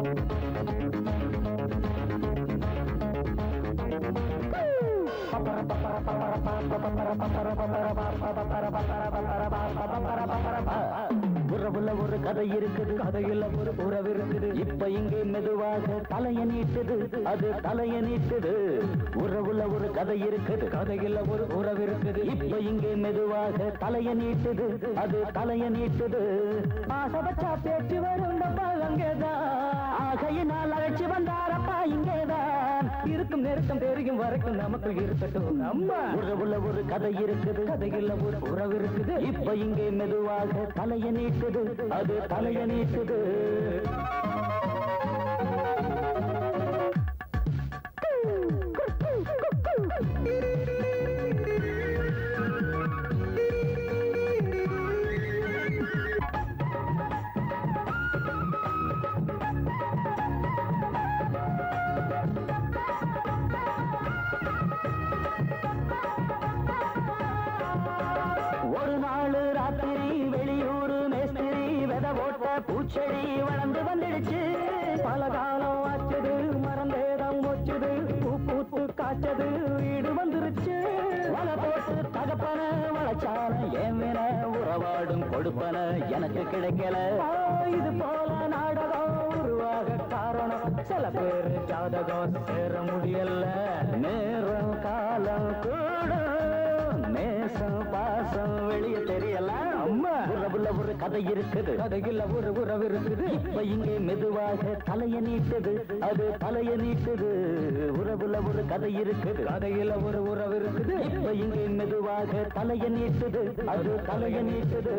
உறவுல ஒரு கதை இருக்குது, கதையில ஒரு உறவு இருக்குது. இப்ப இங்கே மெதுவாக தலைய நீட்டுது, அது தலைய நீட்டுது. உறவுல ஒரு கதை இருக்குது, கதையில ஒரு உறவு இருக்குது. இப்ப இங்கே மெதுவாக தலைய நீட்டுது, அது தலைய நீட்டுது. ஆசபச்சா பேச்சு வரும் அங்கேதான், ஆகையினால் அழைச்சி வந்தாரப்பா இங்கேதான். இருக்கும் நெருக்கம் தெரியும் வரைக்கும் நமக்கு இருக்கட்டும். நம்ம உறவுல ஒரு கதை இருக்குது, கதையில ஒரு உறவு இருக்குது. இப்ப இங்கே மெதுவாக தலைய நீட்டுது, அது தலைய நீட்டுது. பூச்செடி வளர்ந்து வந்துடுச்சு, பல காலம் ஆச்சது, மறந்தேதம் வச்சது, பூ பூத்து காய்ச்சது, வீடு வந்துருச்சு. வள போட்டு தகப்பன வளச்சான ஏன் உறவாடும் கொடுப்பன எனக்கு கிடைக்கல. இது போல நாடகம் உருவாக காரணம் சில பேர் ஜாதகம் சேர முடியல. நேரம் காலம் கூட நேசம் பாசம் வெளியே தெரியல. அம்மா உறவுல ஒரு கதை இருக்குது, கதையில் ஒரு உறவு இருக்குது. இப்ப இங்கே மெதுவாக தலைய நீட்டுது, அது தலைய நீட்டுது. உறவுல ஒரு கதை இருக்குது, கதையில் ஒரு உறவு இருக்குது. இப்ப இங்கே மெதுவாக தலைய நீட்டுது, அது தலைய நீட்டுது.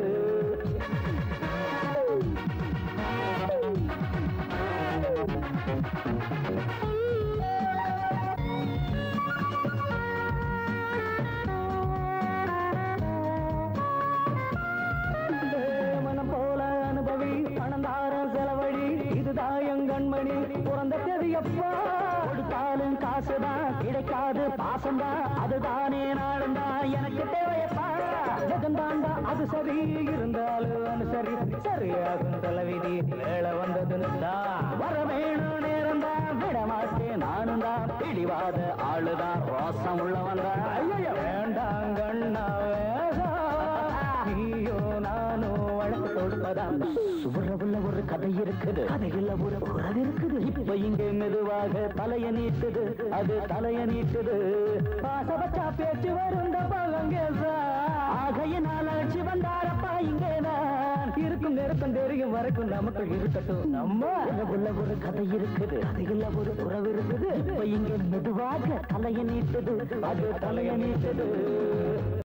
கண்மணி பிறந்த தெரியப்பா, கொடுத்தாலும் காசுதான் கிடைக்காது பாசம்தான், அதுதானே நாளுந்தா எனக்கு தேவையப்பா. ஜெகந்தாண்டா அது சரி, இருந்தாலும் அனுசரி சரியாகும் தலைவிதி வேலை வந்ததுன்னு தான். வர வேணும் நேரம் தான், விட மாட்டேன் நானும் தான். பிடிவாத ஆளுதான், ரோசம் உள்ளவன் தான். ஐயோ வேண்டாம் கண்ணா வேகா, நீயோ நானும் வழக்கு தொடுப்பதான். உறவுல ஒரு கதை இருக்குது, கதையில் ஒரு உறவு இருக்குது. இப்ப இங்கே மெதுவாக தலைய நீட்டுது, அது தலைய நீட்டுது. பாசபச்சா பேச்சு வரும் ஆகையினால் அழைச்சி வந்தாரப்பா இங்கேதான். இருக்கும் நெருக்கம் தெரியும் வரைக்கும் நமக்கு இருக்கட்டும். நம்ம உறவுல ஒரு கதை இருக்குது, கதையில் ஒரு உறவு இருக்குது. இப்ப இங்கே மெதுவாக தலைய நீட்டுது, அது தலைய நீட்டுது.